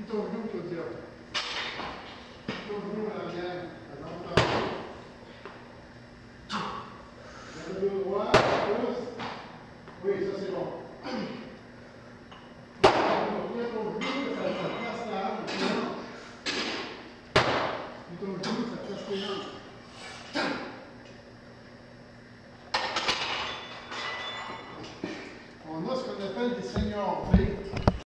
ton genou, Claudia. Ton genou à l'arrière, à l'ensemble. Le dos droit, plus. Oui, ça c'est bon. Tiens ton genou, ça place la hanche. Puis ton genou, ça place tes hanches. On a ce qu'on appelle des seniors V.